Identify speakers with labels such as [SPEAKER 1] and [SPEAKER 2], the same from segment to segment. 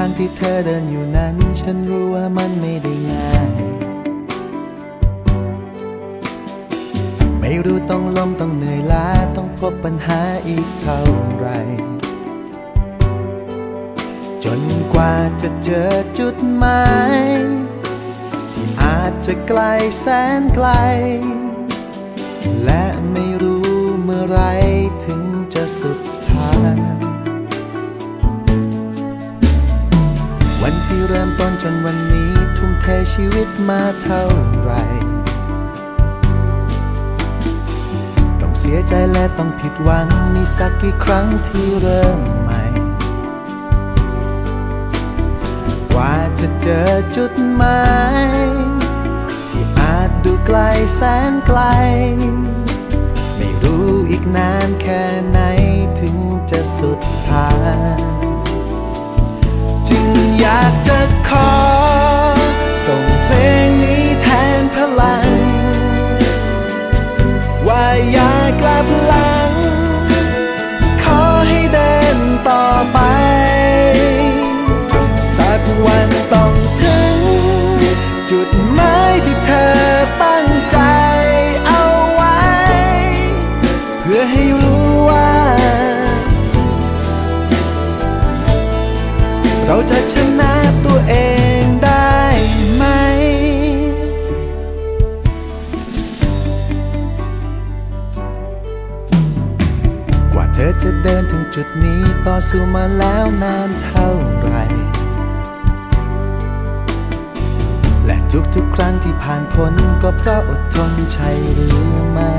[SPEAKER 1] างที่เธอเดินอยู่นั้นฉันรู้ว่ามันไม่ได้ง่ายไม่รู้ต้องล้มต้องเหนื่อยล้าต้องพบปัญหาอีกเท่าไรจนกว่าจะเจอจุดหมายที่อาจจะไกลแสนไกลและไม่รู้เมื่อไรถึงจะสุดทางวันที่เริ่มต้นจนวันนี้ทุ่มเทชีวิตมาเท่าไรต้องเสียใจและต้องผิดหวังมีสักกี่ครั้งที่เริ่มใหม่กว่าจะเจอจุดหมายที่อาจดูไกลแสนไกลไม่รู้อีกนานแค่ไหนถึงจะสุดทางจึงอยากจะขอส่งเพลงนี้แทนพลังว่าอย่ากลับหลังขอให้เดินต่อไปสักวันต้องถึงจุดหมายที่เธอตั้งใจเอาไว้เพื่อให้รู้ว่าเราจะชนะตัวเองได้ไหมกว่าเธอจะเดินถึงจุดนี้ต่อสู้มาแล้วนานเท่าไรและทุกๆครั้งที่ผ่านพ้นก็เพราะอดทนใช่หรือไม่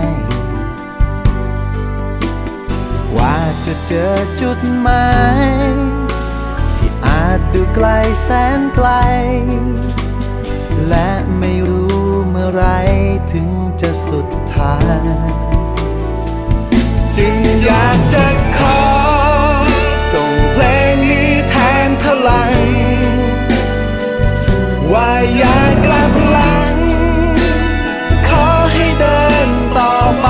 [SPEAKER 1] กว่าจะเจอจุดหมายที่อาจดูไกลแสนไกลและไม่รู้เมื่อไรถึงจะสุดทางจึงอยากจะขอส่งเพลงนี้แทนพลังว่าอย่ากลับหลังขอให้เดินต่อไป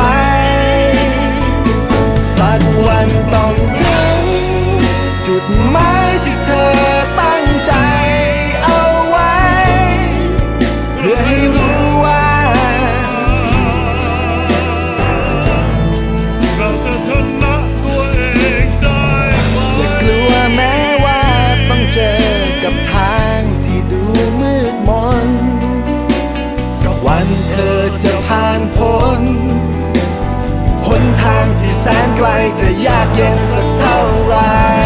[SPEAKER 1] สักวันต้องถึงจุดหมายที่เธอตั้งใจเอาไว้เพื่อให้รู้ว่า
[SPEAKER 2] เราจะชนะตัวเองได้ไหม
[SPEAKER 1] อย่ากลัวแม้ว่าต้องเจอกับทางที่ดูมืดมนสักวันเธอจะผ่านพ้นหนทางที่แสนไกลจะยากเย็นสักเท่าไร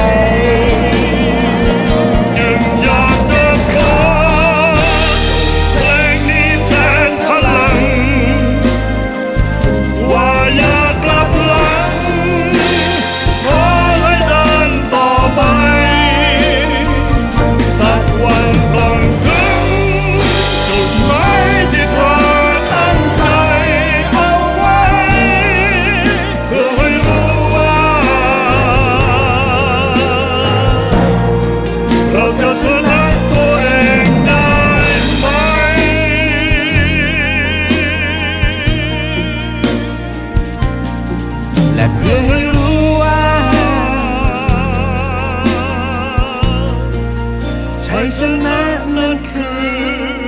[SPEAKER 2] จึงอยากจะขอเพลงนี้แทนพลังว่าอย่ากลับหลังขอให้เดินต่อไปสักวันต้องถึงจุดหมายที่เธอตั้งใจเอาไว้เพื่อให้รู้ว่าเราจะชนะตัวเองได้ไหม
[SPEAKER 1] และเพื่อให้รู้ว่าชัยชนะนั้นคือ